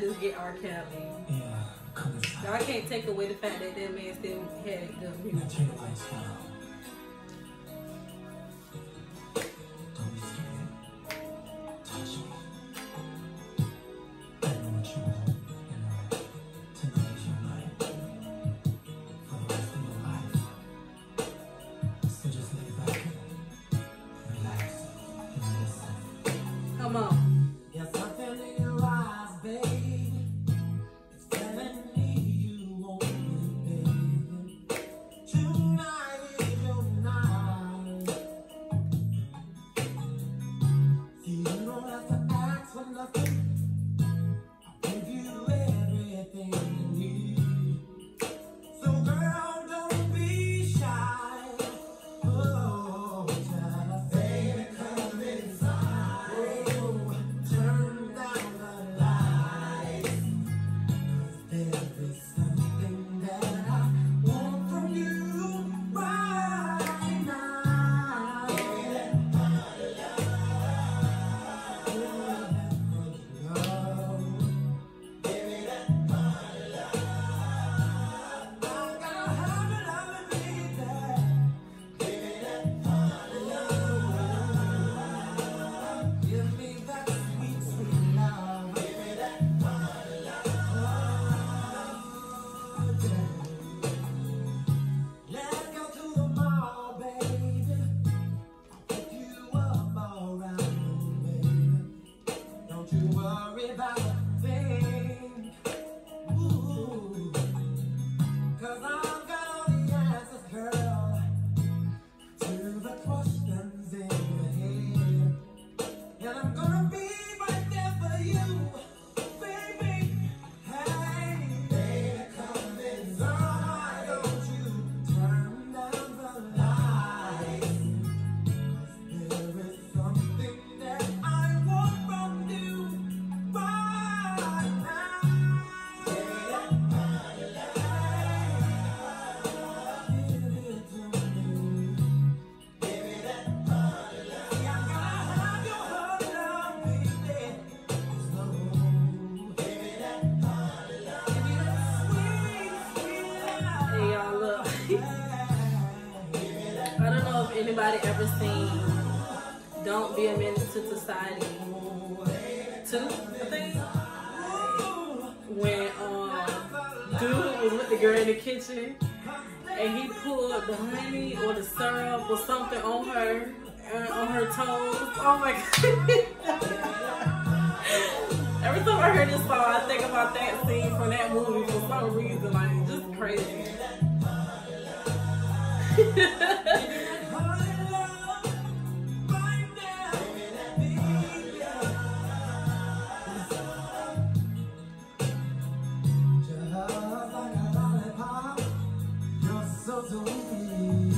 just get R. Kelly. Yeah, come inside. Y'all can't take away the fact that that man still had good music. Now turn the lights down. Don't be scared. Touch me. I know what you want. Tonight's your night. For the rest of your life. So just lay back, relax, and listen. Come on. There's something in your eyes, baby. It's telling me you want me, baby. Tonight is your night. See, you don't have to ask for nothing. I'll give you everything you need. So, girl, don't be shy. Oh, just baby, come inside. Oh, turn down the lights. 'Cause there is something that I want from you right now. Give me that body love. Give me that love. Give me that body love. I gotta have it, baby. Give me that body love. Give me that sweet, sweet love. Give me that body love. Let's go to the mall, baby. I'll pick you up all around, baby. Don't you worry about a thing. Ooh. 'Cause I've got all the answers, girl, to the questions in your head. And I'm gonna be right there for you, baby. Hey, baby, come inside. Don't you turn down the lights. 'Cause there is something that I want from you right now. Give me that body love. Give it to me. Give me that body love. See, I gotta have your heart love, baby. Slow. Give me that body love. Give me that sweet, sweet love. Hey, y'all, look. Give me that. I don't know if anybody ever seen Don't Be a Menace to Society 2, I think. When dude was with the girl in the kitchen and he pulled the honey or the syrup or something on her toes. Oh my god. Every time I hear this song, I think about that scene from that movie for some reason. Like, just crazy. So sweet,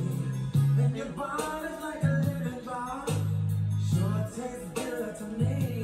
and your body's like a living drop. Sure tastes good to me.